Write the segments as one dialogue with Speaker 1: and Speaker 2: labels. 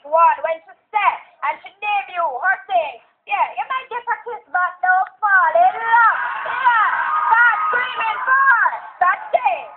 Speaker 1: one when she said, and she name you, her thing. Yeah, you might get a kiss, but don't fall in love. Yeah, start screaming for that's it.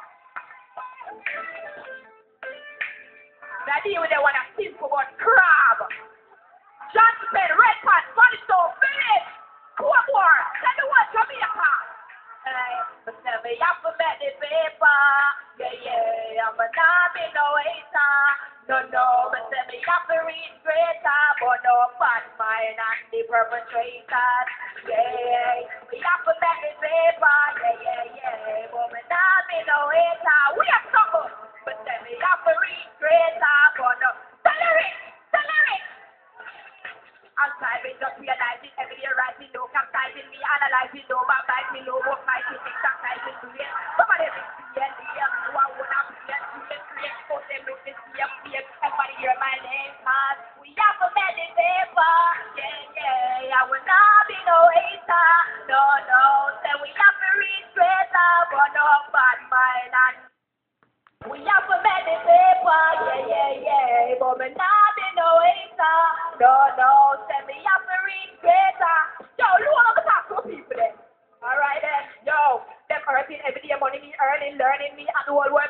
Speaker 1: That deal with the one that simple about crab. John said, red pot, Spanish stone, finish. Cold war, tell me what Jamaica. But tell me, you have to bet the paper. Yeah, I'm a name in no waiter. No, but tell me, you have to read greater. But no bad mind and the perpetrators. Yeah, we have to bet the paper. Yeah. But my name in no waiter. We have trouble. But tell me, you have to read greater. But no, tell it. Outside me, just realizing every day writing, no captizing me, analyzing, no baptizing, no baptizing, exercising, doing. Somebody be seeing me, who I wanna be, create, put them with this fear, everybody hear my name, cause we have a many paper, yeah, I will not be no hater, no, say we have to read greater, but no bad mind, and we have a many paper, yeah, but me not be no hater, no, say me have to read greater. Yo, look at the talk to people then. Alright then, yo, them earning every day money me earning, learning me, and the whole world